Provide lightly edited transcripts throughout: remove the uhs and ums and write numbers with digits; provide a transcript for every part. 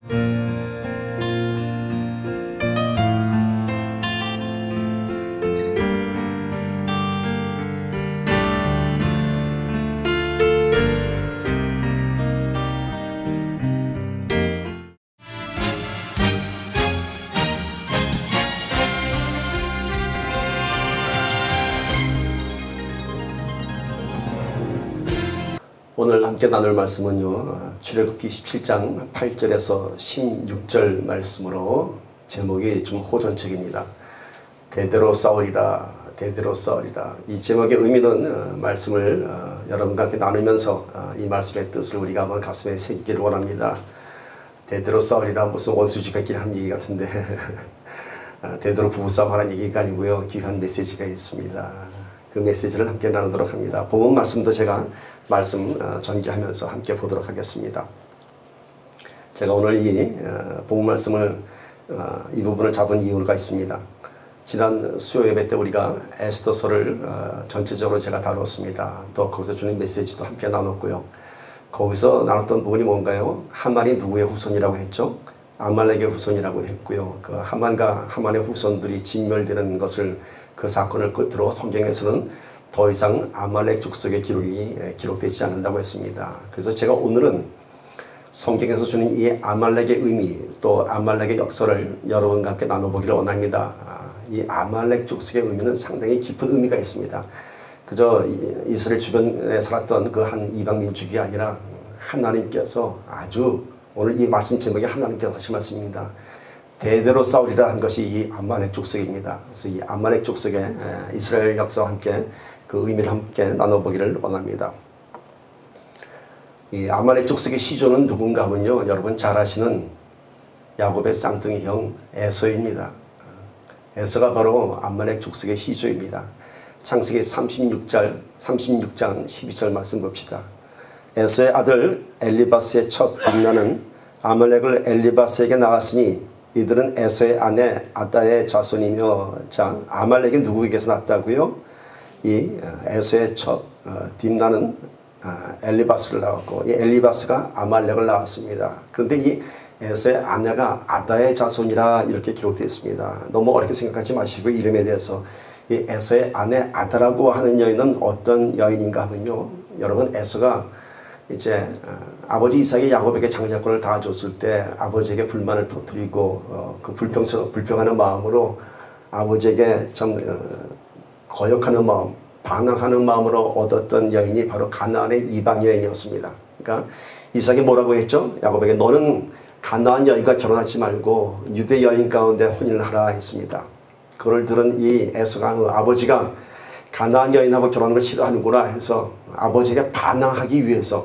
오늘 함께 나눌 말씀은요, 출애굽기 17장 8절에서 16절 말씀으로 제목이 좀 호전적입니다. 대대로 싸우리라, 대대로 싸우리라. 이 제목의 의미는 말씀을 여러분과 함께 나누면서 이 말씀의 뜻을 우리가 한번 가슴에 새기기를 원합니다. 대대로 싸우리라, 무슨 원수지간끼리 하는 얘기 같은데 대대로 부부싸움 하는 얘기가 아니고요, 귀한 메시지가 있습니다. 그 메시지를 함께 나누도록 합니다. 본문 말씀도 제가 말씀 전개하면서 함께 보도록 하겠습니다. 제가 오늘 이 본문 말씀을 이 부분을 잡은 이유가 있습니다. 지난 수요 예배 때 우리가 에스더서를 전체적으로 제가 다루었습니다. 또 거기서 주는 메시지도 함께 나눴고요. 거기서 나눴던 부분이 뭔가요? 하만이 누구의 후손이라고 했죠? 아말렉의 후손이라고 했고요. 그 하만과 하만의 후손들이 진멸되는 것을, 그 사건을 끝으로 성경에서는 더 이상 아말렉 족속의 기록이 기록되지 않는다고 했습니다. 그래서 제가 오늘은 성경에서 주는 이 아말렉의 의미, 또 아말렉의 역사를 여러분과 함께 나눠보기를 원합니다. 이 아말렉 족속의 의미는 상당히 깊은 의미가 있습니다. 그저 이스라엘 주변에 살았던 그 한 이방 민족이 아니라 하나님께서 아주, 오늘 이 말씀 제목이 하나님께서 하신 말씀입니다. 대대로 싸우리라 한 것이 이 아말렉 족속입니다. 그래서 이 아말렉 족속의 이스라엘 역사와 함께 그 의미를 함께 나눠보기를 원합니다. 이 아말렉 족속의 시조는 누군가 하면요, 여러분 잘 아시는 야곱의 쌍둥이 형 에서입니다. 에서가 바로 아말렉 족속의 시조입니다. 창세기 36장 12절 말씀 봅시다. 에서의 아들 엘리바스의 첫 뒷나는 아말렉을 엘리바스에게 낳았으니 이들은 에서의 아내 아다의 자손이며. 자, 아말렉이 누구에게서 났다고요? 이 에서의 첫 딥나는 엘리바스를 낳았고, 이 엘리바스가 아말렉을 낳았습니다. 그런데 이 에서의 아내가 아다의 자손이라 이렇게 기록되어 있습니다. 너무 어렵게 생각하지 마시고 이름에 대해서, 이 에서의 아내 아다라고 하는 여인은 어떤 여인인가 하면요, 여러분 에서가 이제 아버지 이삭이 야곱에게 장자권을 다 줬을 때 아버지에게 불만을 터뜨리고 그 불평하는 마음으로 아버지에게 참 거역하는 마음, 반항하는 마음으로 얻었던 여인이 바로 가나안의 이방 여인이었습니다. 그러니까 이삭이 뭐라고 했죠? 야곱에게 너는 가나안 여인과 결혼하지 말고 유대 여인 가운데 혼인을 하라 했습니다. 그걸 들은 이 에서가 아버지가 가나안 여인하고 결혼하는 걸 싫어하는구나 해서 아버지에게 반항하기 위해서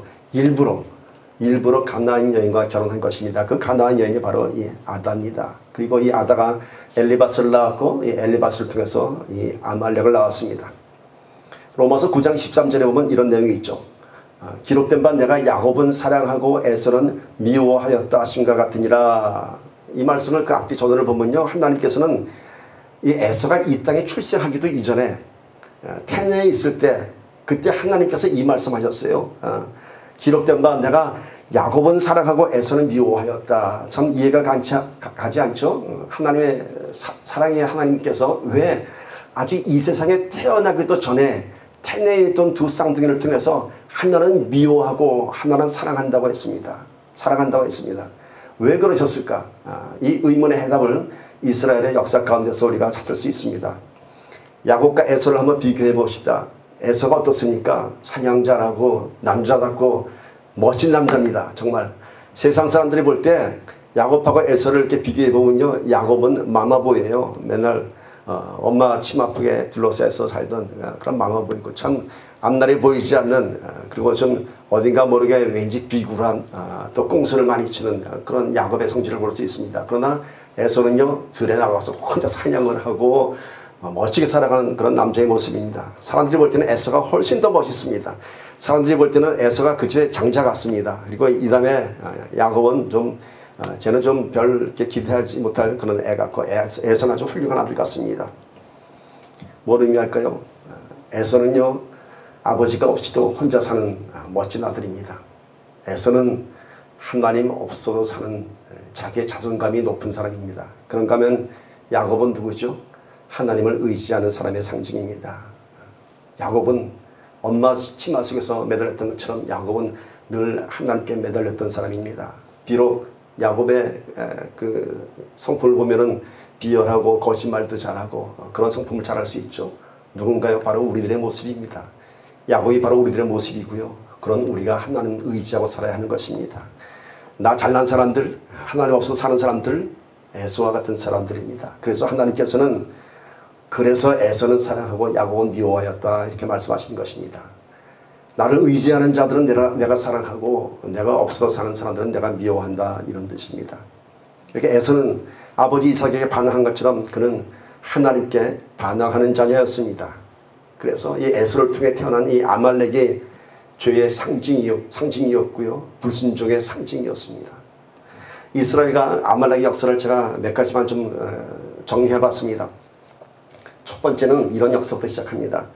일부러 가나안 여인과 결혼한 것입니다. 그 가나안 여인이 바로 이 아다입니다. 그리고 이 아다가 엘리바스를 낳았고, 이 엘리바스를 통해서 이 아말렉을 낳았습니다. 로마서 9장 13절에 보면 이런 내용이 있죠. 기록된 바 내가 야곱은 사랑하고 에서는 미워하였다 하심과 같으니라. 이 말씀을 그 앞뒤 전원을 보면요, 하나님께서는 이 에서가 이 땅에 출생하기도 이전에 태내에 있을 때, 그때 하나님께서 이 말씀하셨어요. 기록된 바 내가 야곱은 사랑하고 에서는 미워하였다. 참 이해가 가지 않죠? 하나님의 사랑의 하나님께서 왜 아직 이 세상에 태어나기도 전에 태내에 있던 두 쌍둥이를 통해서 하나는 미워하고 하나는 사랑한다고 했습니다. 사랑한다고 했습니다. 왜 그러셨을까? 이 의문의 해답을 이스라엘의 역사 가운데서 우리가 찾을 수 있습니다. 야곱과 에서를 한번 비교해 봅시다. 에서가 어떻습니까? 사냥자라고 남자답고 멋진 남자입니다. 정말 세상 사람들이 볼 때 야곱하고 에서를 이렇게 비교해 보면요, 야곱은 마마보예요. 맨날 엄마 침 아프게 둘러싸여서 살던 그런 마마보이고, 참 앞날이 보이지 않는, 그리고 좀 어딘가 모르게 왠지 비굴한, 또 꽁수를 많이 치는 그런 야곱의 성질을 볼 수 있습니다. 그러나 에서는요, 들에 나가서 혼자 사냥을 하고 멋지게 살아가는 그런 남자의 모습입니다. 사람들이 볼 때는 에서가 훨씬 더 멋있습니다. 사람들이 볼 때는 에서가 그 집의 장자 같습니다. 그리고 이 다음에 야곱은 쟤는 좀 별 이렇게 기대하지 못할 그런 애 같고, 에서는 아주 훌륭한 아들 같습니다. 뭘 의미할까요? 에서는요, 아버지가 없이도 혼자 사는 멋진 아들입니다. 에서는 하나님 없어도 사는 자기의 자존감이 높은 사람입니다. 그런가 하면 야곱은 누구죠? 하나님을 의지하는 사람의 상징입니다. 야곱은 엄마 치마 속에서 매달렸던 것처럼 야곱은 늘 하나님께 매달렸던 사람입니다. 비록 야곱의 그 성품을 보면은 비열하고 거짓말도 잘하고 그런 성품을 잘할 수 있죠. 누군가요? 바로 우리들의 모습입니다. 야곱이 바로 우리들의 모습이고요. 그런 우리가 하나님 의지하고 살아야 하는 것입니다. 나 잘난 사람들, 하나님 없어서 사는 사람들, 에서와 같은 사람들입니다. 그래서 하나님께서는 그래서 에서는 사랑하고 야곱은 미워하였다 이렇게 말씀하신 것입니다. 나를 의지하는 자들은 내가 사랑하고 내가 없어서 사는 사람들은 내가 미워한다 이런 뜻입니다. 이렇게 에서는 아버지 이삭에게 반항한 것처럼 그는 하나님께 반항하는 자녀였습니다. 그래서 이 에서를 통해 태어난 이 아말렉이 죄의 상징이었고요. 불순종의 상징이었습니다. 이스라엘과 아말렉의 역사를 제가 몇 가지만 좀 정리해 봤습니다. 첫 번째는 이런 역사부터 시작합니다.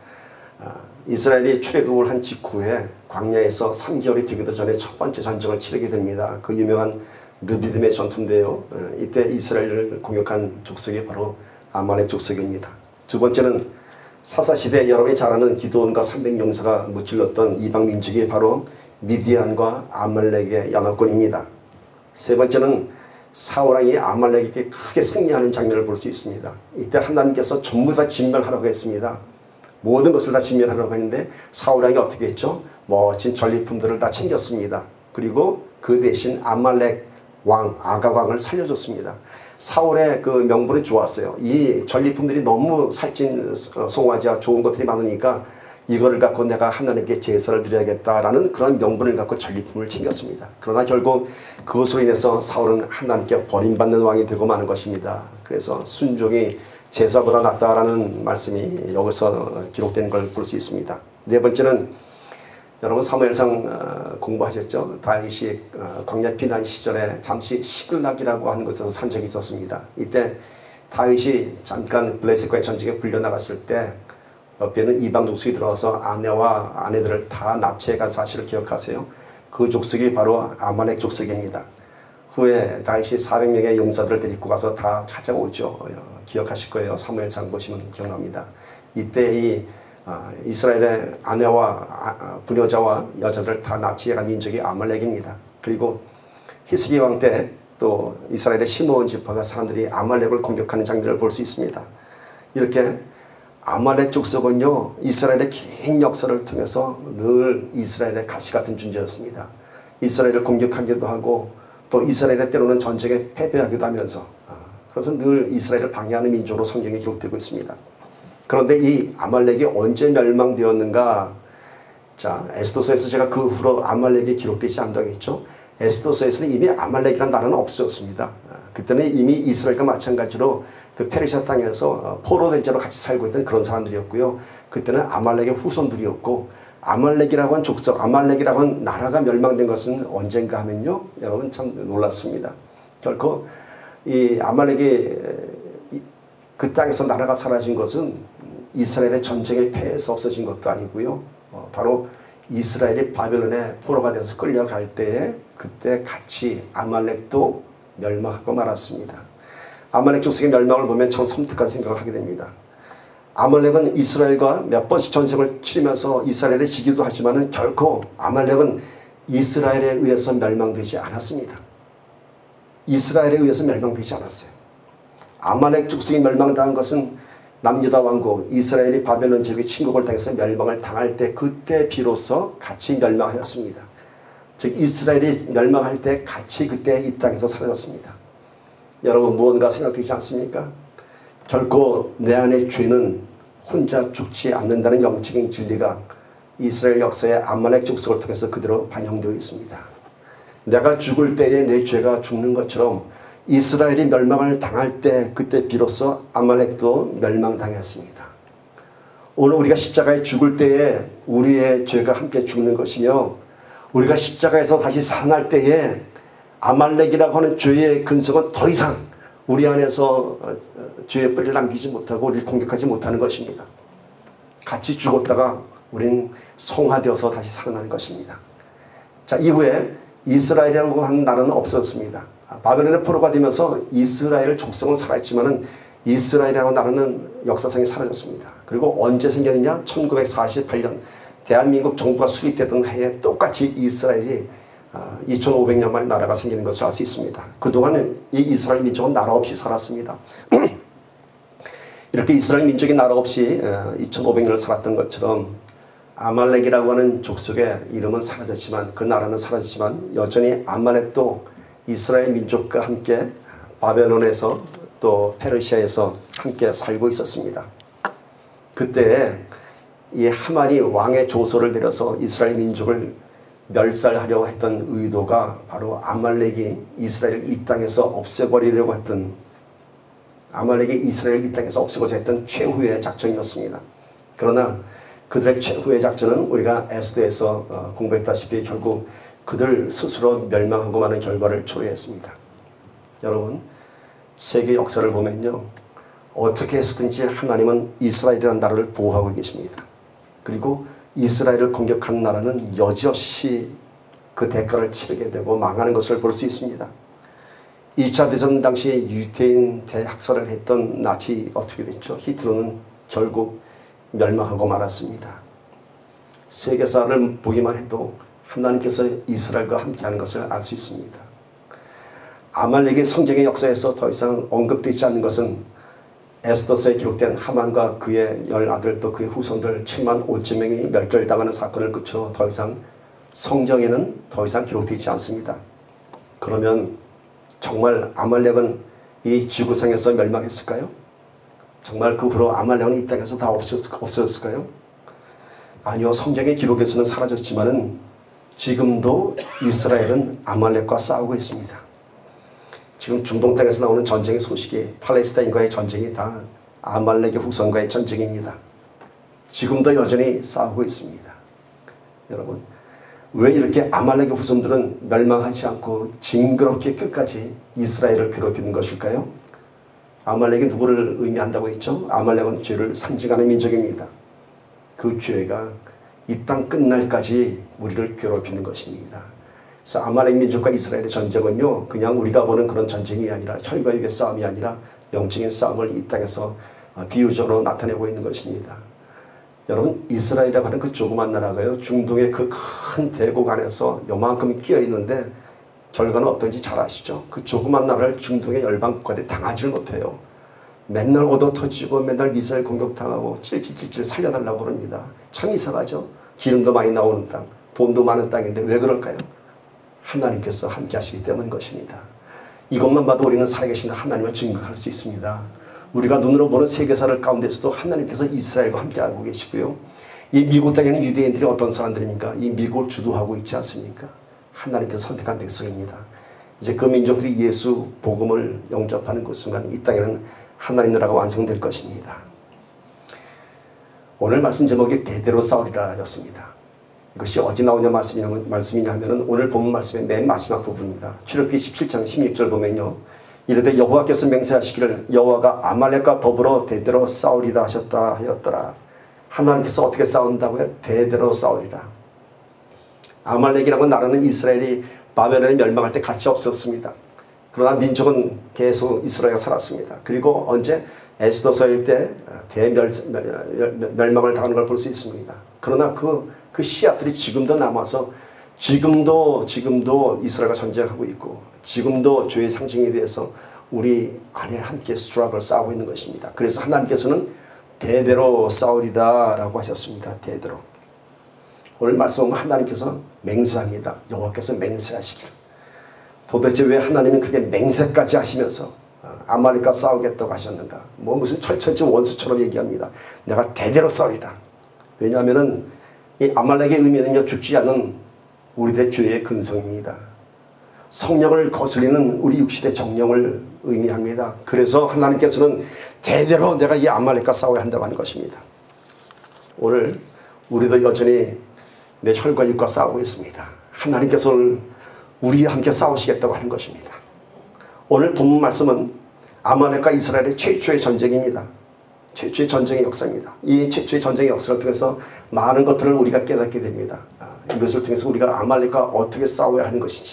이스라엘이 출애굽을 한 직후에 광야에서 3개월이 되기도 전에 첫 번째 전쟁을 치르게 됩니다. 그 유명한 르비딤의 전투인데요. 이때 이스라엘을 공격한 족속이 바로 아말렉 족속입니다. 두 번째는 사사시대 여러분이 잘 아는 기드온과 300용사가 무찔렀던 이방 민족이 바로 미디안과 아말렉의 연합군입니다. 세 번째는 사울왕이 아말렉에게 크게 승리하는 장면을 볼 수 있습니다. 이때 하나님께서 전부 다 진멸하라고 했습니다. 모든 것을 다 진멸하라고 했는데 사울왕이 어떻게 했죠? 멋진 전리품들을 다 챙겼습니다. 그리고 그 대신 아말렉 왕 아가왕을 살려줬습니다. 사울의 그 명분이 좋았어요. 이 전리품들이 너무 살찐 송아지와 좋은 것들이 많으니까 이거를 갖고 내가 하나님께 제사를 드려야겠다라는 그런 명분을 갖고 전리품을 챙겼습니다. 그러나 결국 그것으로 인해서 사울은 하나님께 버림받는 왕이 되고 마는 것입니다. 그래서 순종이 제사보다 낫다라는 말씀이 여기서 기록되는 걸 볼 수 있습니다. 네 번째는 여러분 사무엘상 공부하셨죠? 다윗이 광야 피난 시절에 잠시 시글락이라고 하는 곳에서 산 적이 있었습니다. 이때 다윗이 잠깐 블레셋과의 전쟁에 불려나갔을 때 옆에는 이방 족속이 들어와서 아내와 아내들을 다 납치해간 사실을 기억하세요. 그 족속이 바로 아말렉 족속입니다. 후에 다윗이 400명의 용사들을 데리고 가서 다 찾아오죠. 기억하실 거예요. 사무엘상 보시면 기억납니다. 이때 이 이스라엘의 아내와 부녀자와 여자들을 다 납치해간 민족이 아말렉입니다. 그리고 히스기 왕 때 또 이스라엘의 시므온 지파가 사람들이 아말렉을 공격하는 장면을 볼 수 있습니다. 이렇게 아말렉 족속은요 이스라엘의 긴 역사를 통해서 늘 이스라엘의 가시 같은 존재였습니다. 이스라엘을 공격하기도 하고 또 이스라엘의 때로는 전쟁에 패배하기도 하면서 그래서 늘 이스라엘을 방해하는 민족으로 성경에 기록되고 있습니다. 그런데 이 아말렉이 언제 멸망되었는가? 자, 에스더서에서 제가 그 후로 아말렉이 기록되지 않는다고 했죠. 에스더서에서는 이미 아말렉이라는 나라는 없었습니다. 그때는 이미 이스라엘과 마찬가지로 그 페르시아 땅에서 포로된 자로 같이 살고 있던 그런 사람들이었고요. 그때는 아말렉의 후손들이었고 아말렉이라고 한 족속, 아말렉이라고 한 나라가 멸망된 것은 언젠가 하면요. 여러분 참 놀랐습니다. 결코 이 아말렉이 그 땅에서 나라가 사라진 것은 이스라엘의 전쟁에 패해서 없어진 것도 아니고요. 바로 이스라엘이 바벨론에 포로가 돼서 끌려갈 때에 그때 같이 아말렉도 멸망하고 말았습니다. 아말렉 족속의 멸망을 보면 참 섬뜩한 생각을 하게 됩니다. 아말렉은 이스라엘과 몇 번씩 전쟁을 치르면서 이스라엘에 지기도 하지만 결코 아말렉은 이스라엘에 의해서 멸망되지 않았습니다. 이스라엘에 의해서 멸망되지 않았어요. 아말렉 족속이 멸망당한 것은 남유다 왕국 이스라엘이 바벨론 제국의 침공을 당해서 멸망을 당할 때 그때 비로소 같이 멸망하였습니다. 즉 이스라엘이 멸망할 때 같이 그때 이 땅에서 사라졌습니다. 여러분 무언가 생각되지 않습니까? 결코 내 안의 죄는 혼자 죽지 않는다는 영적인 진리가 이스라엘 역사의 아말렉 족속을 통해서 그대로 반영되어 있습니다. 내가 죽을 때에 내 죄가 죽는 것처럼 이스라엘이 멸망을 당할 때 그때 비로소 아말렉도 멸망당했습니다. 오늘 우리가 십자가에 죽을 때에 우리의 죄가 함께 죽는 것이며 우리가 십자가에서 다시 살아날 때에 아말렉이라고 하는 죄의 근성은 더 이상 우리 안에서 죄의 뿌리를 남기지 못하고 우리를 공격하지 못하는 것입니다. 같이 죽었다가 우리는 성화되어서 다시 살아나는 것입니다. 자, 이후에 이스라엘이라고 하는 나라는 없었습니다. 바벨론의 포로가 되면서 이스라엘 족속은 살아있지만은 이스라엘이라는 나라는 역사상에 사라졌습니다. 그리고 언제 생겼느냐? 1948년 대한민국 정부가 수립되던 해에 똑같이 이스라엘이 2500년 만에 나라가 생기는 것을 알 수 있습니다. 그동안 이 이스라엘 민족은 나라 없이 살았습니다. 이렇게 이스라엘 민족이 나라 없이 2500년을 살았던 것처럼 아말렉이라고 하는 족속의 이름은 사라졌지만, 그 나라는 사라졌지만 여전히 아말렉도 이스라엘 민족과 함께 바벨론에서 또 페르시아에서 함께 살고 있었습니다. 그때 이 하만이 왕의 조소를 내려서 이스라엘 민족을 멸살하려고 했던 의도가 바로 아말렉이 이스라엘을 이 땅에서 없애버리려고 했던, 아말렉이 이스라엘을 이 땅에서 없애고자 했던 최후의 작전이었습니다. 그러나 그들의 최후의 작전은 우리가 에스더에서 공부했다시피 결국 그들 스스로 멸망하고 마는 결과를 초래했습니다. 여러분, 세계 역사를 보면요, 어떻게 해서든지 하나님은 이스라엘이라는 나라를 보호하고 계십니다. 그리고 이스라엘을 공격한 나라는 여지없이 그 대가를 치르게 되고 망하는 것을 볼 수 있습니다. 2차 대전 당시 유태인 대학살을 했던 나치 어떻게 됐죠? 히틀러는 결국 멸망하고 말았습니다. 세계사를 보기만 해도 하나님께서 이스라엘과 함께하는 것을 알 수 있습니다. 아말렉이 성경의 역사에서 더 이상 언급되지 않는 것은 에스더서에 기록된 하만과 그의 10아들 또 그의 후손들 7만 5천 명이 멸절당하는 사건을 그쳐 더 이상 성경에는 더 이상 기록되지 않습니다. 그러면 정말 아말렉은 이 지구상에서 멸망했을까요? 정말 그 후로 아말렉은 이 땅에서 다 없어졌을까요? 아니요, 성경의 기록에서는 사라졌지만은 지금도 이스라엘은 아말렉과 싸우고 있습니다. 지금 중동 땅에서 나오는 전쟁의 소식이 팔레스타인과의 전쟁이 다 아말렉의 후손과의 전쟁입니다. 지금도 여전히 싸우고 있습니다. 여러분, 왜 이렇게 아말렉의 후손들은 멸망하지 않고 징그럽게 끝까지 이스라엘을 괴롭히는 것일까요? 아말렉이 누구를 의미한다고 했죠? 아말렉은 죄를 상징하는 민족입니다. 그 죄가 이 땅 끝날까지 우리를 괴롭히는 것입니다. 그래서 아말렉 민족과 이스라엘의 전쟁은요, 그냥 우리가 보는 그런 전쟁이 아니라 혈과 육의 싸움이 아니라 영적인 싸움을 이 땅에서 비유적으로 나타내고 있는 것입니다. 여러분, 이스라엘이라고 하는 그 조그만 나라가요, 중동의 그 큰 대국 안에서 요만큼 끼어 있는데 결과는 어떤지 잘 아시죠? 그 조그만 나라를 중동의 열방 국가들이 당하지를 못해요. 맨날 얻어 터지고 맨날 미사일 공격당하고 찔찔찔찔 살려달라고 그럽니다. 참 이상하죠? 기름도 많이 나오는 땅, 돈도 많은 땅인데 왜 그럴까요? 하나님께서 함께 하시기 때문인 것입니다. 이것만 봐도 우리는 살아계신 하나님을 증거할 수 있습니다. 우리가 눈으로 보는 세계사를 가운데서도 하나님께서 이스라엘과 함께 하고 계시고요. 이 미국 땅에는 유대인들이 어떤 사람들입니까? 이 미국을 주도하고 있지 않습니까? 하나님께서 선택한 백성입니다. 이제 그 민족들이 예수 복음을 영접하는 그 순간 이 땅에는 하나님 나라가 완성될 것입니다. 오늘 말씀 제목이 대대로 싸우리라 였습니다. 이것이 어디 나오냐 말씀이냐 하면은 오늘 본문 말씀의 맨 마지막 부분입니다. 출애굽기 17장 16절 보면요, 이르되 여호와께서 맹세하시기를 여호와가 아말렉과 더불어 대대로 싸우리라 하셨다 하였더라. 하나님께서 어떻게 싸운다고요? 대대로 싸우리라. 아말렉이라고 나라는 이스라엘이 바벨론에 멸망할 때 같이 없었습니다. 그러나 민족은 계속 이스라엘가 살았습니다. 그리고 언제? 에스더서일 때 대멸망을 당하는 걸 볼 수 있습니다. 그러나 그 씨앗들이 지금도 남아서 지금도 이스라엘과 전쟁하고 있고 지금도 죄의 상징에 대해서 우리 안에 함께 스트럭을 싸우고 있는 것입니다. 그래서 하나님께서는 대대로 싸우리다 라고 하셨습니다. 대대로. 오늘 말씀은 하나님께서 맹세합니다. 여호와께서 맹세하시길. 도대체 왜 하나님은 그렇게 맹세까지 하시면서 아말렉과 싸우겠다고 하셨는가? 무슨 철천지 원수처럼 얘기합니다. 내가 대대로 싸우리다. 왜냐하면은 이 아말렉의 의미는요, 죽지 않는 우리들의 죄의 근성입니다. 성령을 거슬리는 우리 육신의 정령을 의미합니다. 그래서 하나님께서는 대대로 내가 이 아말렉과 싸워야 한다고 하는 것입니다. 오늘 우리도 여전히 내 혈과 육과 싸우고 있습니다. 하나님께서 우리와 함께 싸우시겠다고 하는 것입니다. 오늘 본문 말씀은 아말렉과 이스라엘의 최초의 전쟁입니다. 최초의 전쟁의 역사입니다. 이 최초의 전쟁의 역사를 통해서 많은 것들을 우리가 깨닫게 됩니다. 이것을 통해서 우리가 아말렉과 어떻게 싸워야 하는 것인지,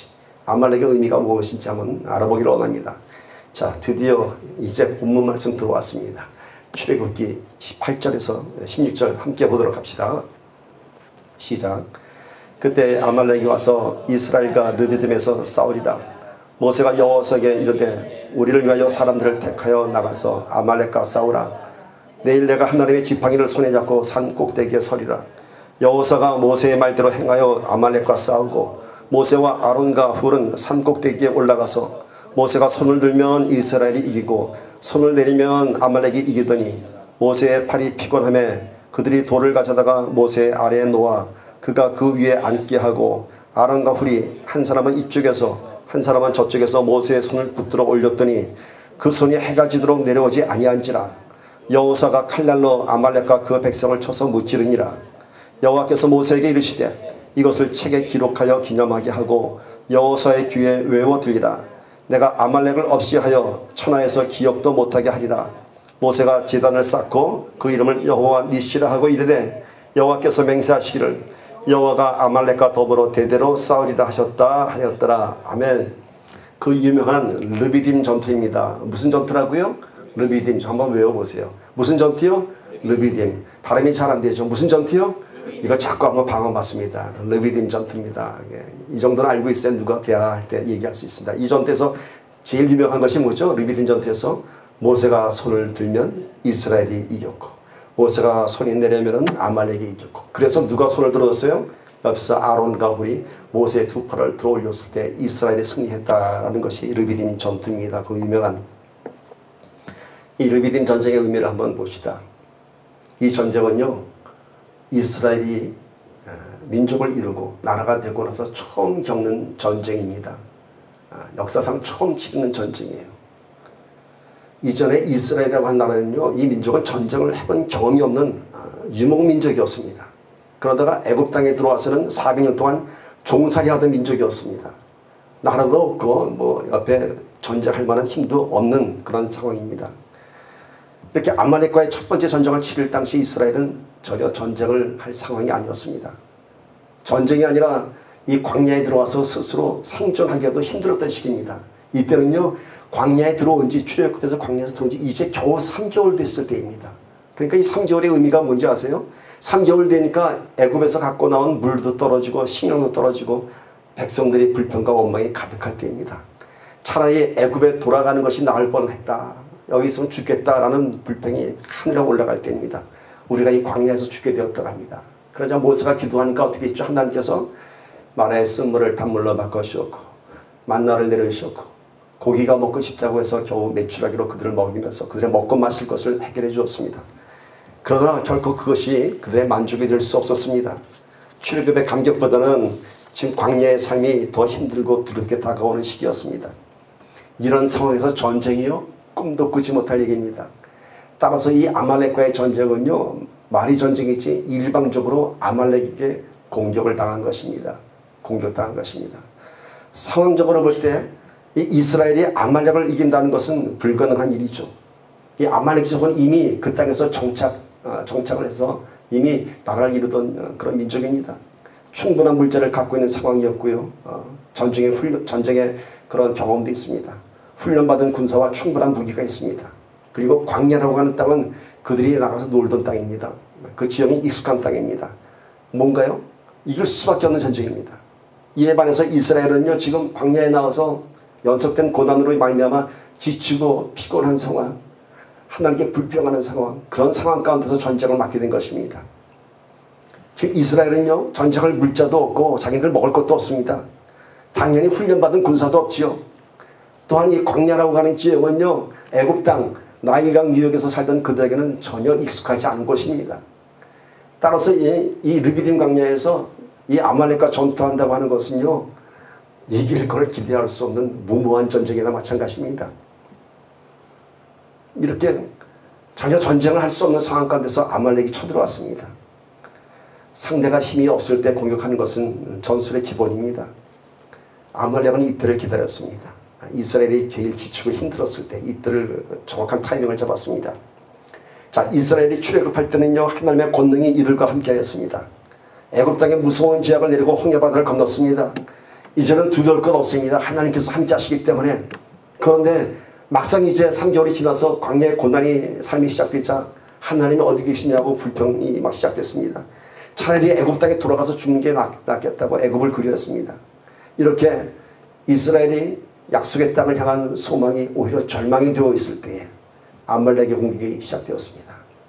아말렉의 의미가 무엇인지 한번 알아보기를 원합니다. 자, 드디어 이제 본문 말씀 들어왔습니다. 출애굽기 18절에서 16절 함께 보도록 합시다. 시작. 그때 아말렉이 와서 이스라엘과 르비딤에서 싸우리라. 모세가 여호와에게 이르되 우리를 위하여 사람들을 택하여 나가서 아말렉과 싸우라. 내일 내가 하나님의 지팡이를 손에 잡고 산 꼭대기에 서리라. 여호와가 모세의 말대로 행하여 아말렉과 싸우고 모세와 아론과 훌은 산 꼭대기에 올라가서 모세가 손을 들면 이스라엘이 이기고 손을 내리면 아말렉이 이기더니 모세의 팔이 피곤하매 그들이 돌을 가져다가 모세의 아래에 놓아 그가 그 위에 앉게 하고 아론과 훌이 한 사람은 이쪽에서 한 사람은 저쪽에서 모세의 손을 붙들어 올렸더니 그 손이 해가 지도록 내려오지 아니한지라. 여호사가 칼날로 아말렉과 그 백성을 쳐서 무찌르니라. 여호와께서 모세에게 이르시되 이것을 책에 기록하여 기념하게 하고 여호사의 귀에 외워 들리라. 내가 아말렉을 없이 하여 천하에서 기억도 못하게 하리라. 모세가 제단을 쌓고 그 이름을 여호와 니시라 하고 이르되 여호와께서 맹세하시기를 여호와가 아말렉과 더불어 대대로 싸우리라 하셨다 하였더라. 아멘. 그 유명한 르비딤 전투입니다. 무슨 전투라고요? 르비딤. 한번 외워보세요. 무슨 전투요? 르비딤. 발음이 잘 안 되죠. 무슨 전투요? 이거 자꾸 한번 방언받습니다. 르비딤 전투입니다. 이 정도는 알고 있어야 누가 대화할 때 얘기할 수 있습니다. 이 전투에서 제일 유명한 것이 뭐죠? 르비딤 전투에서 모세가 손을 들면 이스라엘이 이겼고 모세가 손이 내려면 아말렉이 이겼고, 그래서 누가 손을 들었어요? 옆에서 아론과 훌이 모세의 두 팔을 들어 올렸을 때 이스라엘이 승리했다라는 것이 르비딤 전투입니다. 그 유명한 이 르비딤 전쟁의 의미를 한번 봅시다. 이 전쟁은요, 이스라엘이 민족을 이루고 나라가 되고 나서 처음 겪는 전쟁입니다. 역사상 처음 치르는 전쟁이에요. 이전에 이스라엘이라고 한 나라는요, 이 민족은 전쟁을 해본 경험이 없는 유목민족이었습니다. 그러다가 애굽 땅에 들어와서는 400년 동안 종살이하던 민족이었습니다. 나라도 없고 뭐 옆에 전쟁할 만한 힘도 없는 그런 상황입니다. 이렇게 아말렉과의 첫 번째 전쟁을 치를 당시 이스라엘은 전혀 전쟁을 할 상황이 아니었습니다. 전쟁이 아니라 이 광야에 들어와서 스스로 생존하기도 힘들었던 시기입니다. 이때는요, 광야에 들어온 지, 출애굽해서 광야에서 들어온 지 이제 겨우 3개월 됐을 때입니다. 그러니까 이 3개월의 의미가 뭔지 아세요? 3개월 되니까 애굽에서 갖고 나온 물도 떨어지고 식량도 떨어지고 백성들이 불평과 원망이 가득할 때입니다. 차라리 애굽에 돌아가는 것이 나을 뻔했다, 여기 있으면 죽겠다라는 불평이 하늘에 올라갈 때입니다. 우리가 이 광야에서 죽게 되었다고 합니다. 그러자 모세가 기도하니까 어떻게 했죠? 하나님께서 마라의 쓴물을 단물로 바꿔주셨고 만나를 내려주셨고 고기가 먹고 싶다고 해서 겨우 메추라기로 그들을 먹이면서 그들의 먹고 마실 것을 해결해 주었습니다. 그러나 결코 그것이 그들의 만족이 될 수 없었습니다. 출애굽의 감격보다는 지금 광야의 삶이 더 힘들고 두렵게 다가오는 시기였습니다. 이런 상황에서 전쟁이요, 꿈도 꾸지 못할 얘기입니다. 따라서 이 아말렉과의 전쟁은요, 말이 전쟁이지 일방적으로 아말렉에게 공격을 당한 것입니다. 공격당한 것입니다. 상황적으로 볼 때 이 이스라엘이 아말렉을 이긴다는 것은 불가능한 일이죠. 이 아말렉族은 이미 그 땅에서 정착을 해서 이미 나라를 이루던 그런 민족입니다. 충분한 물자를 갖고 있는 상황이었고요. 전쟁의 그런 경험도 있습니다. 훈련받은 군사와 충분한 무기가 있습니다. 그리고 광야라고 하는 땅은 그들이 나가서 놀던 땅입니다. 그 지형이 익숙한 땅입니다. 뭔가요? 이길 수밖에 없는 전쟁입니다. 이에 반해서 이스라엘은요, 지금 광야에 나와서 연속된 고난으로 말미암아 지치고 피곤한 상황, 하나님께 불평하는 상황, 그런 상황 가운데서 전쟁을 맡게 된 것입니다. 지금 이스라엘은요, 전쟁할 물자도 없고 자기들 먹을 것도 없습니다. 당연히 훈련받은 군사도 없지요. 또한 이 광야라고 하는 지역은요, 애굽 땅 나일강 유역에서 살던 그들에게는 전혀 익숙하지 않은 곳입니다. 따라서 이 르비딤 광야에서 이 아말렉과 전투한다고 하는 것은요, 이길 걸 기대할 수 없는 무모한 전쟁이나 마찬가지입니다. 이렇게 전혀 전쟁을 할 수 없는 상황 가운데서 아말렉이 쳐들어왔습니다. 상대가 힘이 없을 때 공격하는 것은 전술의 기본입니다. 아말렉은 이때를 기다렸습니다. 이스라엘이 제일 지치고 힘들었을 때 이때를 정확한 타이밍을 잡았습니다. 자, 이스라엘이 출애굽할 때는요, 하나님의 권능이 이들과 함께 하였습니다. 애굽 땅에 무서운 지약을 내리고 홍해 바다를 건넜습니다. 이제는 두려울 것 없습니다. 하나님께서 함께 하시기 때문에. 그런데 막상 이제 3개월이 지나서 광야의 고난이 삶이 시작되자 하나님이 어디 계시냐고 불평이 막 시작됐습니다. 차라리 애굽 땅에 돌아가서 죽는 게 낫겠다고 애굽을 그리웠습니다. 이렇게 이스라엘이 약속의 땅을 향한 소망이 오히려 절망이 되어 있을 때에 아말렉의 공격이 시작되었습니다.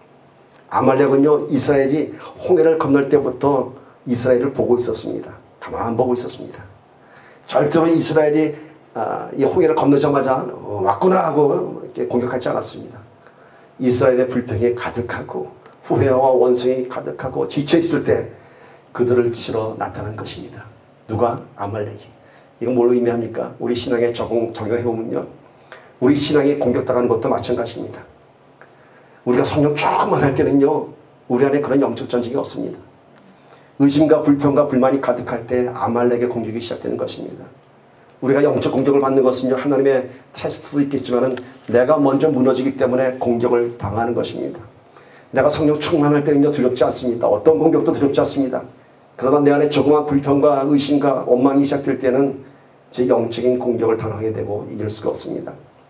아말렉은요, 이스라엘이 홍해를 건널 때부터 이스라엘을 보고 있었습니다. 가만 보고 있었습니다. 절대로 이스라엘이 이 홍해를 건너자마자 왔구나 하고 이렇게 공격하지 않았습니다. 이스라엘의 불평이 가득하고 후회와 원성이 가득하고 지쳐있을 때 그들을 치러 나타난 것입니다. 누가? 아말렉이. 이건 뭘로 의미합니까? 우리 신앙에 적용해보면요, 우리 신앙이 공격당하는 것도 마찬가지입니다. 우리가 성령 조금만 할 때는요, 우리 안에 그런 영적 전쟁이 없습니다. 의심과 불평과 불만이 가득할 때 아말렉의 공격이 시작되는 것입니다. 우리가 영적 공격을 받는 것은요, 하나님의 테스트도 있겠지만 내가 먼저 무너지기 때문에 공격을 당하는 것입니다. 내가 성령 충만할 때는요, 두렵지 않습니다. 어떤 공격도 두렵지 않습니다. 그러나 내 안에 조그만 불평과 의심과 원망이 시작될 때는 제 영적인 공격을 당하게 되고 이길 수가 없습니다.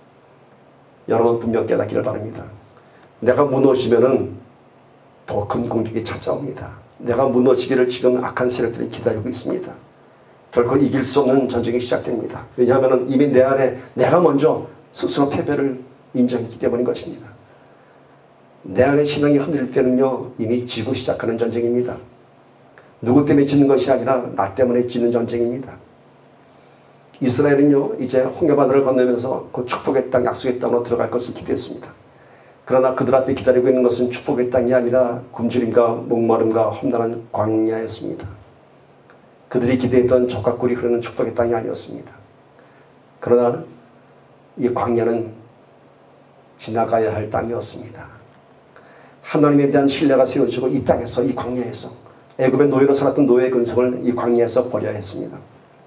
여러분 분명 깨닫기를 바랍니다. 내가 무너지면은 더 큰 공격이 찾아옵니다. 내가 무너지기를 지금 악한 세력들이 기다리고 있습니다. 결코 이길 수 없는 전쟁이 시작됩니다. 왜냐하면 이미 내 안에 내가 먼저 스스로 패배를 인정했기 때문인 것입니다. 내 안에 신앙이 흔들릴 때는요, 이미 지고 시작하는 전쟁입니다. 누구 때문에 지는 것이 아니라 나 때문에 지는 전쟁입니다. 이스라엘은요, 이제 홍해바다를 건너면서 그 축복의 땅, 약속의 땅으로 들어갈 것을 기대했습니다. 그러나 그들 앞에 기다리고 있는 것은 축복의 땅이 아니라 굶주림과 목마름과 험난한 광야였습니다. 그들이 기대했던 젖과 꿀이 흐르는 축복의 땅이 아니었습니다. 그러나 이 광야는 지나가야 할 땅이었습니다. 하나님에 대한 신뢰가 세워지고 이 땅에서, 이 광야에서, 애굽의 노예로 살았던 노예의 근성을 이 광야에서 버려야 했습니다.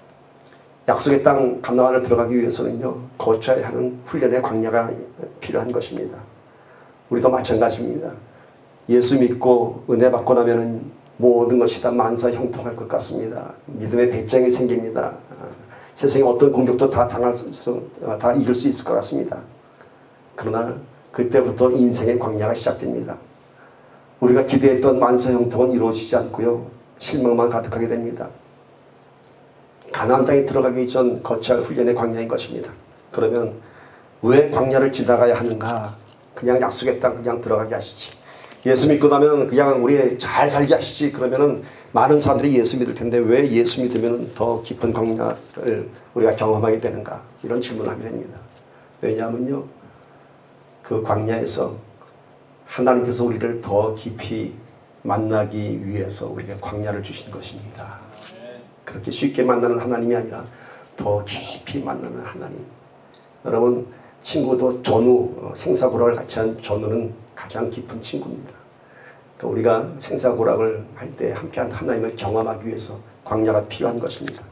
약속의 땅 가나안을 들어가기 위해서는요, 거쳐야 하는 훈련의 광야가 필요한 것입니다. 우리도 마찬가지입니다. 예수 믿고 은혜 받고 나면은 모든 것이 다 만사형통할 것 같습니다. 믿음의 배짱이 생깁니다. 세상에 어떤 공격도 다 다 이길 수 있을 것 같습니다. 그러나 그때부터 인생의 광야가 시작됩니다. 우리가 기대했던 만사형통은 이루어지지 않고요, 실망만 가득하게 됩니다. 가나안 땅에 들어가기 전 거쳐야 할 훈련의 광야인 것입니다. 그러면 왜 광야를 지나가야 하는가? 그냥 약속의 땅 그냥 들어가게 하시지. 예수 믿고 나면 그냥 우리 잘 살게 하시지. 그러면은 많은 사람들이 예수 믿을 텐데 왜 예수 믿으면 더 깊은 광야를 우리가 경험하게 되는가? 이런 질문을 하게 됩니다. 왜냐하면요, 그 광야에서 하나님께서 우리를 더 깊이 만나기 위해서 우리에게 광야를 주신 것입니다. 그렇게 쉽게 만나는 하나님이 아니라 더 깊이 만나는 하나님. 여러분, 친구도 전우, 생사고락을 같이 한 전우는 가장 깊은 친구입니다. 그러니까 우리가 생사고락을 할 때 함께한 하나님을 경험하기 위해서 광야가 필요한 것입니다.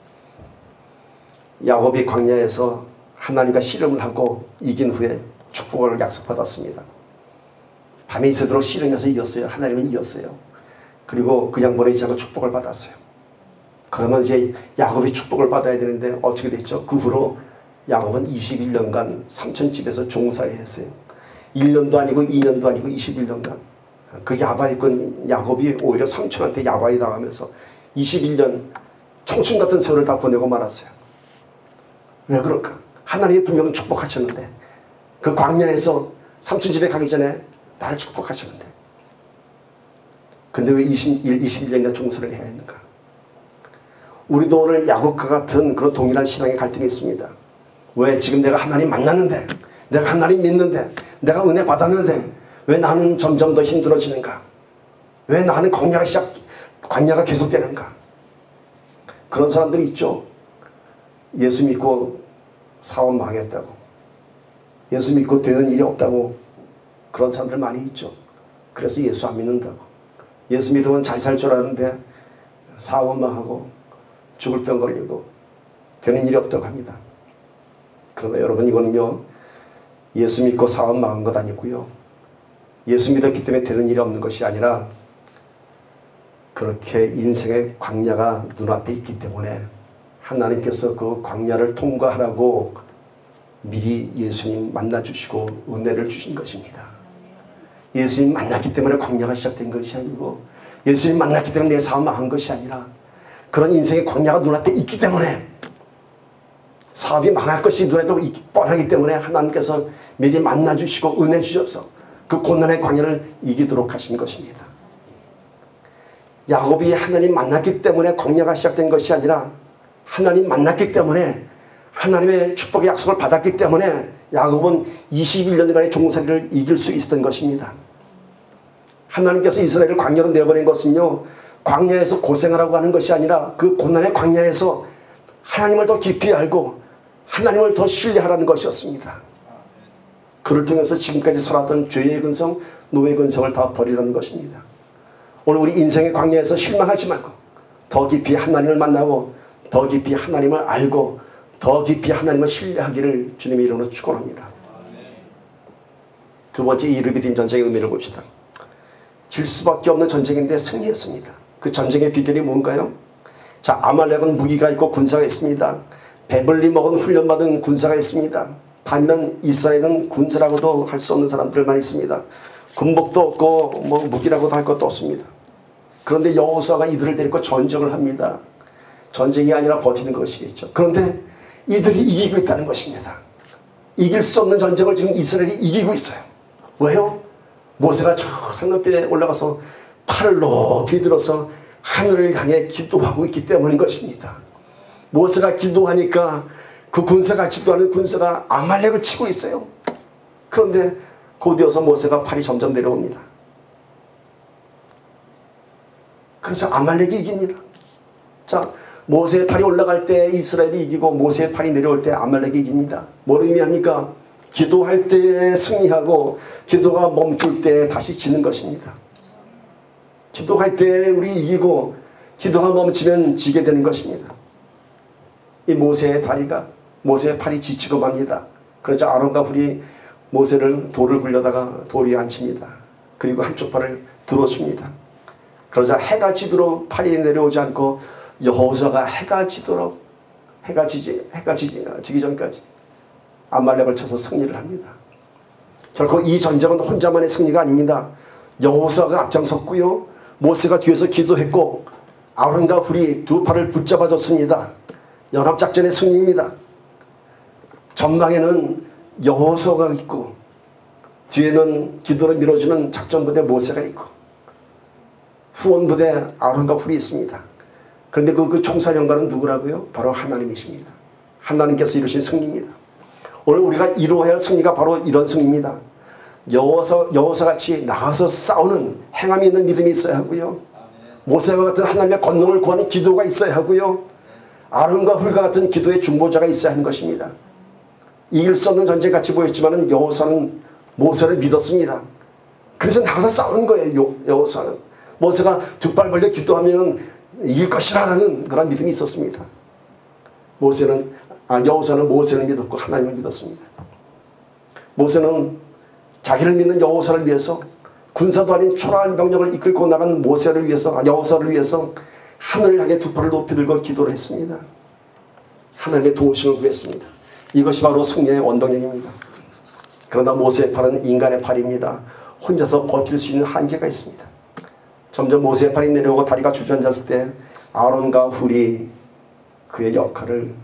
야곱이 광야에서 하나님과 씨름을 하고 이긴 후에 축복을 약속받았습니다. 밤이 새도록 씨름해서 이겼어요. 하나님은 이겼어요. 그리고 그냥 보내지 않고 축복을 받았어요. 그러면 이제 야곱이 축복을 받아야 되는데 어떻게 됐죠? 그 후로 야곱은 21년간 삼촌집에서 종살이 했어요. 1년도 아니고 2년도 아니고 21년간. 그 야바이꾼 야곱이 오히려 삼촌한테 야바이 당하면서 21년 청춘 같은 세월을 다 보내고 말았어요. 왜 그럴까? 하나님이 분명히 축복하셨는데, 그 광야에서 삼촌 집에 가기 전에 나를 축복하셨는데, 근데 왜 21년이나 종살이를 해야 했는가? 우리도 오늘 야곱과 같은 그런 동일한 신앙의 갈등이 있습니다. 왜 지금 내가 하나님 만났는데, 내가 하나님 믿는데, 내가 은혜 받았는데 왜 나는 점점 더 힘들어지는가? 왜 나는 광야가 계속되는가? 그런 사람들이 있죠. 예수 믿고 사업 망했다고, 예수 믿고 되는 일이 없다고, 그런 사람들 많이 있죠. 그래서 예수 안 믿는다고. 예수 믿으면 잘 살 줄 아는데 사업 망하고 죽을 병 걸리고 되는 일이 없다고 합니다. 그러나 여러분, 이거는요, 예수 믿고 사업 망한 것 아니고요, 예수 믿었기 때문에 되는 일이 없는 것이 아니라 그렇게 인생의 광야가 눈앞에 있기 때문에 하나님께서 그 광야를 통과하라고 미리 예수님 만나주시고 은혜를 주신 것입니다. 예수님 만났기 때문에 광야가 시작된 것이 아니고, 예수님 만났기 때문에 내 삶 망한 것이 아니라, 그런 인생의 광야가 눈앞에 있기 때문에, 사업이 망할 것이 눈앞에 뻔하기 때문에 하나님께서 미리 만나주시고 은혜 주셔서 그 고난의 광야를 이기도록 하신 것입니다. 야곱이 하나님 만났기 때문에 광야가 시작된 것이 아니라, 하나님 만났기 때문에, 하나님의 축복의 약속을 받았기 때문에 야곱은 21년간의 종살이를 이길 수 있었던 것입니다. 하나님께서 이스라엘을 광야로 내보낸 것은요, 광야에서 고생하라고 하는 것이 아니라 그 고난의 광야에서 하나님을 더 깊이 알고 하나님을 더 신뢰하라는 것이었습니다. 그를 통해서 지금까지 살았던 죄의 근성, 노예의 근성을 다 버리라는 것입니다. 오늘 우리 인생의 광야에서 실망하지 말고 더 깊이 하나님을 만나고 더 깊이 하나님을 알고 더 깊이 하나님을 신뢰하기를 주님의 이름으로 축원합니다. 두 번째, 이 르비딤 전쟁의 의미를 봅시다. 질 수밖에 없는 전쟁인데 승리했습니다. 그 전쟁의 비결이 뭔가요? 자, 아말렉은 무기가 있고 군사가 있습니다. 배불리 먹은 훈련받은 군사가 있습니다. 반면 이스라엘은 군사라고도 할 수 없는 사람들만 있습니다. 군복도 없고 뭐 무기라고도 할 것도 없습니다. 그런데 여호수아가 이들을 데리고 전쟁을 합니다. 전쟁이 아니라 버티는 것이겠죠. 그런데 이들이 이기고 있다는 것입니다. 이길 수 없는 전쟁을 지금 이스라엘이 이기고 있어요. 왜요? 모세가 저 상급비에 올라가서 팔을 높이 들어서 하늘을 향해 기도하고 있기 때문인 것입니다. 모세가 기도하니까 그 군사가 기도하는 군사가 아말렉을 치고 있어요. 그런데 곧이어서 모세가 팔이 점점 내려옵니다. 그래서 아말렉이 이깁니다. 자, 모세의 팔이 올라갈 때 이스라엘이 이기고 모세의 팔이 내려올 때 아말렉이 이깁니다. 뭘 의미합니까? 기도할 때 승리하고 기도가 멈출 때 다시 지는 것입니다. 기도할 때 우리 이기고 기도가 멈추면 지게 되는 것입니다. 이 모세의 팔이 지치고 맙니다. 그러자 아론과 훌이 모세를 돌을 굴려다가 돌 위에 앉힙니다. 그리고 한쪽 팔을 들어줍니다. 그러자 해가 지도록 팔이 내려오지 않고 여호수아가 해가 지기 전까지 아말렉을 쳐서 승리를 합니다. 결코 이 전쟁은 혼자만의 승리가 아닙니다. 여호수아가 앞장섰고요, 모세가 뒤에서 기도했고 아론과 훌이 두 팔을 붙잡아줬습니다. 연합작전의 승리입니다. 전방에는 여호수아가 있고 뒤에는 기도를 밀어주는 작전부대 모세가 있고 후원부대 아론과 훌이 있습니다. 그런데 그 총사령관은 누구라고요? 바로 하나님이십니다. 하나님께서 이루신 승리입니다. 오늘 우리가 이루어야 할 승리가 바로 이런 승리입니다. 여호수아같이 나가서 싸우는 행함이 있는 믿음이 있어야 하고요, 모세와 같은 하나님의 권능을 구하는 기도가 있어야 하고요, 아론과 훌과 같은 기도의 중보자가 있어야 하는 것입니다. 이길 수 없는 전쟁 같이 보였지만 여호수아는 모세를 믿었습니다. 그래서 나가서 싸우는 거예요. 여호수아는 모세가 두 팔 벌려 기도하면 이길 것이라는 그런 믿음이 있었습니다. 여호수아는 모세를 믿었고 하나님을 믿었습니다. 모세는 자기를 믿는 여호수아를 위해서 군사도 아닌 초라한 병력을 이끌고 나간 여호수아를 위해서 하늘을 향해 두 팔을 높이 들고 기도를 했습니다. 하나님의 도우심을 구했습니다. 이것이 바로 승리의 원동력입니다. 그러나 모세의 팔은 인간의 팔입니다. 혼자서 버틸 수 있는 한계가 있습니다. 점점 모세의 팔이 내려오고 다리가 주저앉았을 때 아론과 훌이 그의 역할을,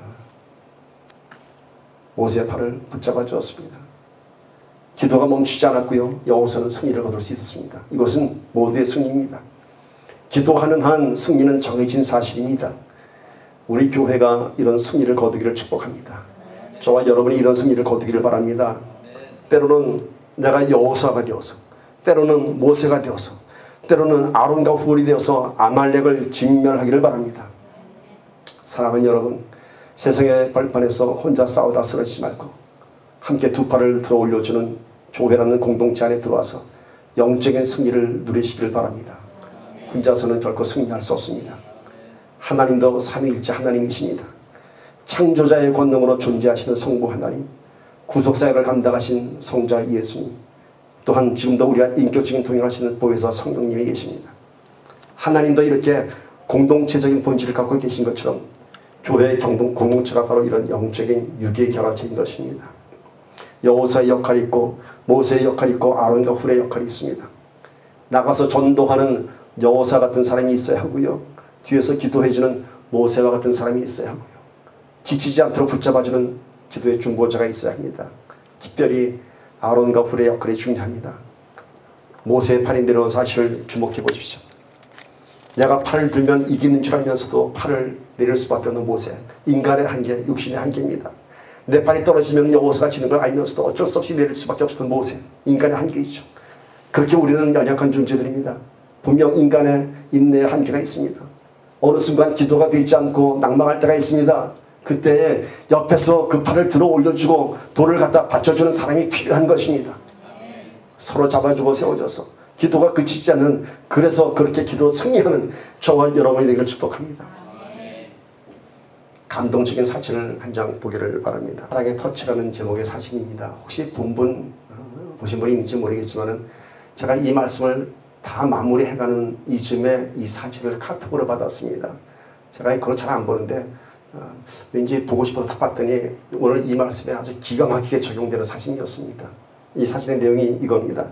모세의 팔을 붙잡아 주었습니다. 기도가 멈추지 않았고요, 여호수아는 승리를 거둘 수 있었습니다. 이것은 모두의 승리입니다. 기도하는 한 승리는 정해진 사실입니다. 우리 교회가 이런 승리를 거두기를 축복합니다. 저와 여러분이 이런 승리를 거두기를 바랍니다. 때로는 내가 여호수아가 되어서, 때로는 모세가 되어서, 때로는 아론과 훌이 되어서 아말렉을 진멸하기를 바랍니다. 사랑하는 여러분, 세상의 벌판에서 혼자 싸우다 쓰러지지 말고 함께 두 팔을 들어 올려주는 교회라는 공동체 안에 들어와서 영적인 승리를 누리시기를 바랍니다. 혼자서는 결코 승리할 수 없습니다. 하나님도 삼위일체 하나님이십니다. 창조자의 권능으로 존재하시는 성부 하나님, 구속사역을 감당하신 성자 예수님, 또한 지금도 우리와 인격적인 동행하시는 보혜사 성령님이 계십니다. 하나님도 이렇게 공동체적인 본질을 갖고 계신 것처럼 교회의 공동체가 바로 이런 영적인 유기의 결합체인 것입니다. 여호수아의 역할이 있고 모세의 역할이 있고 아론과 훌의 역할이 있습니다. 나가서 전도하는 여호수아 같은 사람이 있어야 하고요. 뒤에서 기도해주는 모세와 같은 사람이 있어야 하고요. 지치지 않도록 붙잡아주는 기도의 중보자가 있어야 합니다. 특별히 아론과 훌의 역할이 중요합니다. 모세의 팔이 내려온 사실을 주목해 보십시오. 내가 팔을 들면 이기는 줄 알면서도 팔을 내릴 수밖에 없는 모세. 인간의 한계, 육신의 한계입니다. 내 팔이 떨어지면 여호수아가 지는 걸 알면서도 어쩔 수 없이 내릴 수밖에 없었던 모세. 인간의 한계이죠. 그렇게 우리는 연약한 존재들입니다. 분명 인간의 인내의 한계가 있습니다. 어느 순간 기도가 되지 않고 낭망할 때가 있습니다. 그때 옆에서 그 팔을 들어 올려주고 돌을 갖다 받쳐주는 사람이 필요한 것입니다. 서로 잡아주고 세워줘서 기도가 그치지 않는, 그래서 그렇게 기도 승리하는 저와 여러분이 되기를 축복합니다. 감동적인 사진을 한 장 보기를 바랍니다. 사랑의 터치라는 제목의 사진입니다. 혹시 본분 보신 분이 있는지 모르겠지만 제가 이 말씀을 다 마무리해가는 이쯤에 이 사진을 카톡으로 받았습니다. 제가 그걸 잘 안 보는데 왠지 보고 싶어서 다 봤더니 오늘 이 말씀에 아주 기가 막히게 적용되는 사진이었습니다. 이 사진의 내용이 이겁니다.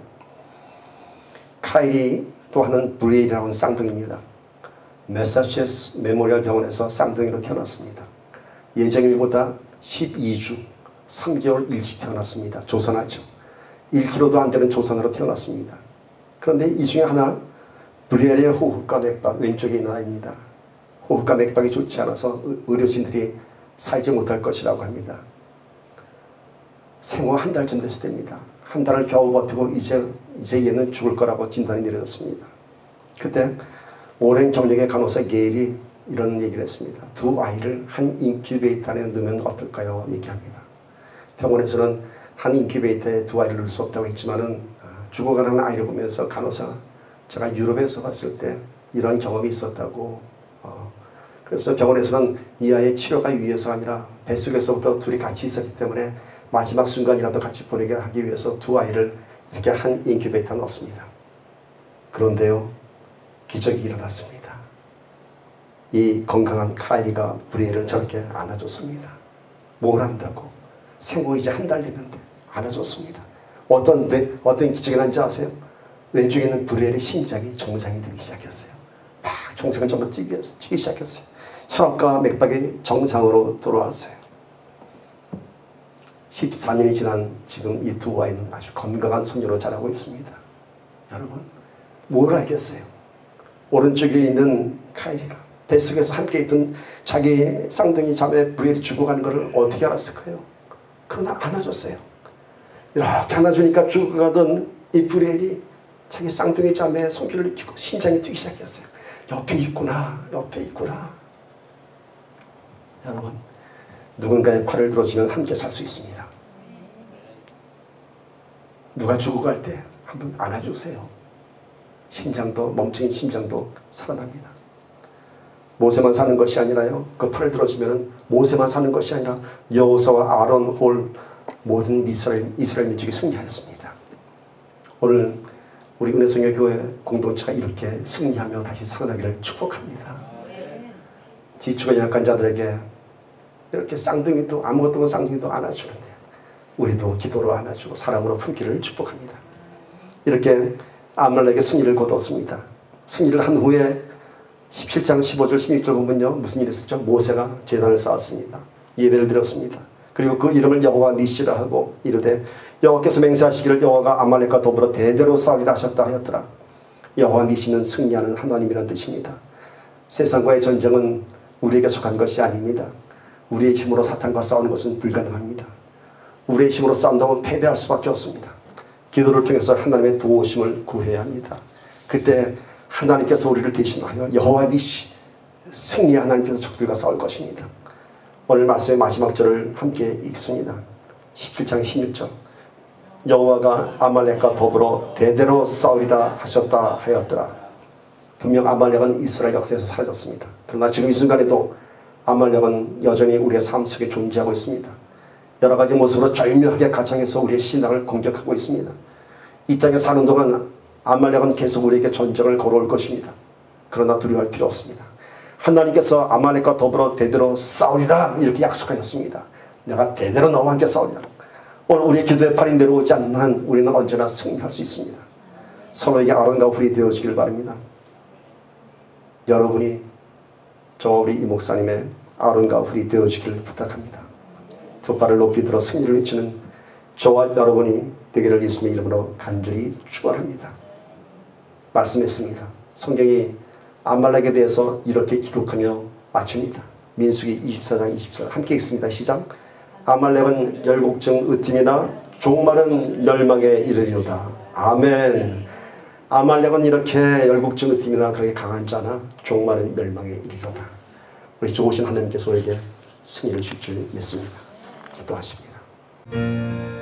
카일이 또 하는 브레일이라는 쌍둥이입니다. 매사추세츠 메모리얼 병원에서 쌍둥이로 태어났습니다. 예정일보다 12주 3개월 일찍 태어났습니다. 조선하죠. 1kg도 안 되는 조선으로 태어났습니다. 그런데 이 중에 하나 브레일의 호흡과 맥박, 왼쪽에 있는 아이입니다. 호흡과 맥박이 좋지 않아서 의료진들이 살지 못할 것이라고 합니다. 생후 한 달쯤 됐을 때입니다. 한 달을 겨우 버티고 이제 얘는 죽을 거라고 진단이 내려졌습니다. 그때 오랜 경력의 간호사 게일이 이런 얘기를 했습니다. 두 아이를 한 인큐베이터 안에 넣으면 어떨까요? 얘기합니다. 병원에서는 한 인큐베이터에 두 아이를 넣을 수 없다고 했지만은 죽어가는 아이를 보면서 간호사, 제가 유럽에서 봤을 때 이런 경험이 있었다고, 그래서 병원에서는 이 아이의 치료가 위해서가 아니라 뱃속에서부터 둘이 같이 있었기 때문에 마지막 순간이라도 같이 보내게 하기 위해서 두 아이를 이렇게 한 인큐베이터에 넣었습니다. 그런데요, 기적이 일어났습니다. 이 건강한 카일이가 브레일을 저렇게 안아줬습니다. 뭘 한다고? 생후 이제 한 달 됐는데 안아줬습니다. 어떤 기적이 난지 아세요? 왼쪽에 있는 브레일의 심장이 정상이 되기 시작했어요. 막 정상을 전부 뛰기 시작했어요. 혈압과 맥박이 정상으로 돌아왔어요. 14년이 지난 지금 이 두 아이는 아주 건강한 소녀로 자라고 있습니다. 여러분, 뭘 알겠어요? 오른쪽에 있는 카일이가 뱃속에서 함께 있던 자기 쌍둥이 자매 브레일이 죽어가는 것을 어떻게 알았을까요? 그러나 안아줬어요. 이렇게 안아주니까 죽어가던 이 브레일이 자기 쌍둥이 자매의 손길을 느끼고 심장이 뛰기 시작했어요. 옆에 있구나, 옆에 있구나. 여러분, 누군가의 팔을 들어주면 함께 살 수 있습니다. 누가 죽어갈 때 한번 안아주세요. 심장도, 멈춘 심장도 살아납니다. 모세만 사는 것이 아니라요, 그 팔을 들어주면 모세만 사는 것이 아니라 여호수아와 아론, 홀 모든 이스라엘 민족이 승리하였습니다. 오늘 우리 은혜성교회 공동체가 이렇게 승리하며 다시 살아나기를 축복합니다. 지주가 약한 자들에게 이렇게 쌍둥이도, 아무것도 없는 쌍둥이도 안아주는데 우리도 기도로 안아주고 사랑으로 품기를 축복합니다. 이렇게 아말렉의 승리를 거뒀습니다. 승리를 한 후에 17장 15절 16절 보면요, 무슨 일이 있었죠? 모세가 제단을 쌓았습니다. 예배를 드렸습니다. 그리고 그 이름을 여호와 니시라 하고 이르되 여호와께서 맹세하시기를 여호와가 아말렉과 더불어 대대로 싸우리라 하셨다 하였더라. 여호와 니시는 승리하는 하나님이라는 뜻입니다. 세상과의 전쟁은 우리에게 속한 것이 아닙니다. 우리의 힘으로 사탄과 싸우는 것은 불가능합니다. 우리의 힘으로 싸운다면 패배할 수밖에 없습니다. 기도를 통해서 하나님의 도우심을 구해야 합니다. 그때 하나님께서 우리를 대신하여 여호와 니시, 승리 하나님께서 적들과 싸울 것입니다. 오늘 말씀의 마지막 절을 함께 읽습니다. 17장 16절 여호와가 아말렉과 더불어 대대로 싸우리라 하셨다 하였더라. 분명 아말렉은 이스라엘 역사에서 사라졌습니다. 그러나 지금 이 순간에도 아말렉은 여전히 우리의 삶 속에 존재하고 있습니다. 여러 가지 모습으로 절묘하게 가장해서 우리의 신앙을 공격하고 있습니다. 이 땅에 사는 동안 아말렉은 계속 우리에게 전쟁을 걸어올 것입니다. 그러나 두려워할 필요 없습니다. 하나님께서 아말렉과 더불어 대대로 싸우리라 이렇게 약속하셨습니다. 내가 대대로 너와 함께 싸우리라. 오늘 우리의 기도의 팔이 내려오지 않는 한 우리는 언제나 승리할 수 있습니다. 서로에게 아론과 훌이 되어주기를 바랍니다. 여러분이 저와 우리 이 목사님의 아론과 훌이 되어주기를 부탁합니다. 두 팔을 높이 들어 승리를 외치는 저와 여러분이 되기를 예수님의 이름으로 간절히 축원합니다. 말씀했습니다. 성경이 아말렉에 대해서 이렇게 기록하며 마칩니다. 민수기 24장 24절 함께 읽습니다. 시작. 아말렉은 열국중 으뜸이나 종말은 멸망에 이르리로다. 아멘. 아말렉은 이렇게 열국중 으뜸이나 그렇게 강한 자나 종말은 멸망에 이르리로다. 우리 좋으신 하나님께서 우리에게 승리를 줄 줄 믿습니다. 기도하십니다.